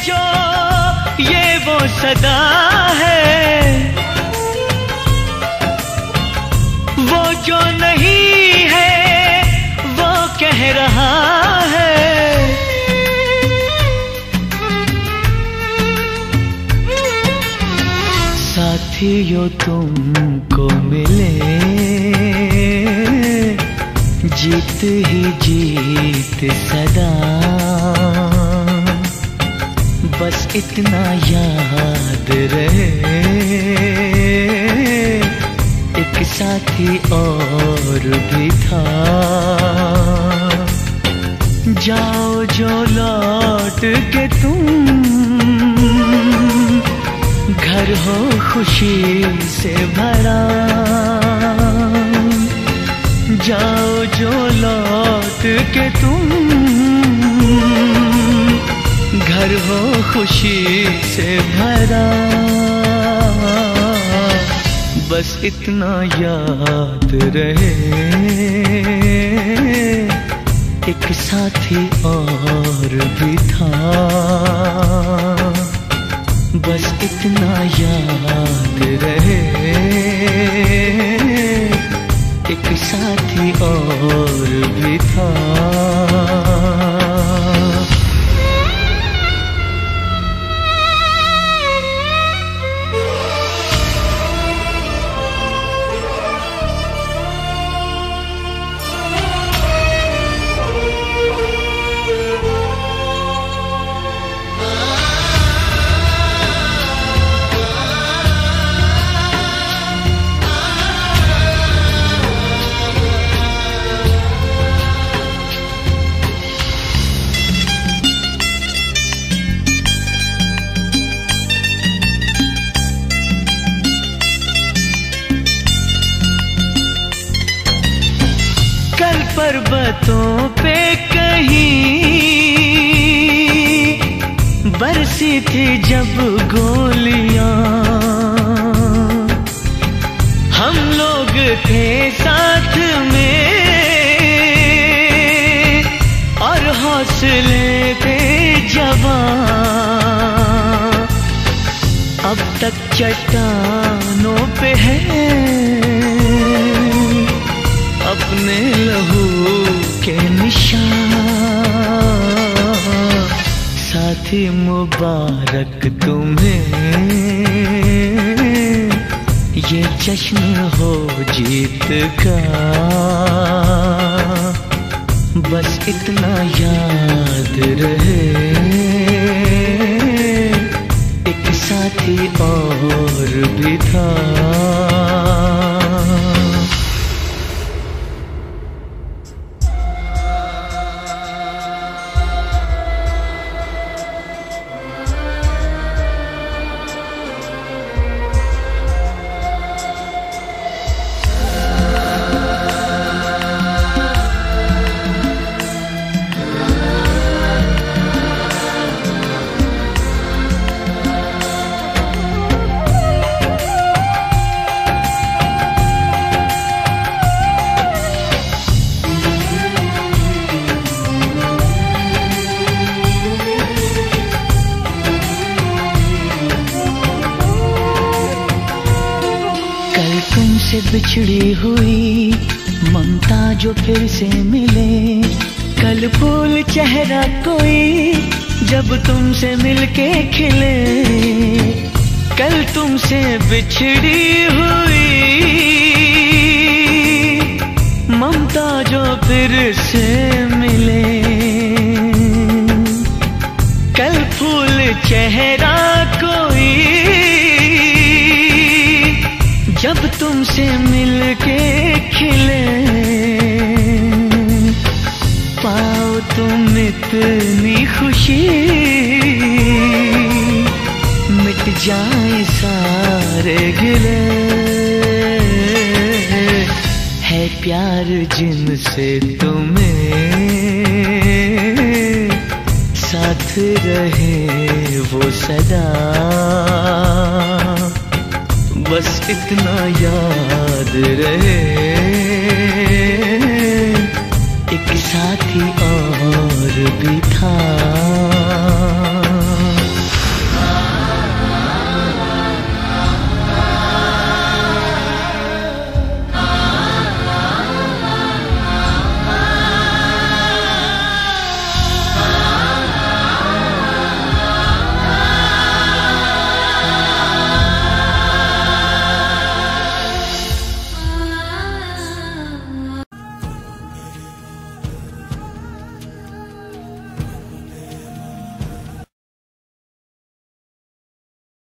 जो ये वो सदा है, वो जो नहीं है वो कह रहा है। साथियों तुमको मिले जीत ही जीत सदा, बस इतना याद रहे एक साथी और भी था। जाओ जो लौट के तुम, घर हो खुशी से भरा। जाओ जो लौट के तुम, घर हो खुशी से भरा। बस इतना याद रहे एक साथी और भी था। बस इतना याद रहे एक साथी और भी था। पर्वतों पे कहीं बरसी थी जब गोलियां, हम लोग थे साथ में और हौसले थे जवां। अब तक चट्टानों पे है अपने लहू के निशान। साथी मुबारक तुम्हें, ये जश्न हो जीत का। बस इतना याद रहे एक साथी और भी था। तुमसे बिछड़ी हुई ममता जो फिर से मिले। कल फूल चेहरा कोई जब तुमसे मिलके खिले। कल तुमसे बिछड़ी हुई ममता जो फिर से मिले। कल फूल चेहरा कोई जब तुमसे मिलके खिले। पाओ तुम इतनी खुशी मिट जाए सारे गिले। है प्यार जिनसे तुम्हें साथ रहे वो सदा। बस इतना याद रहे एक साथी और भी था।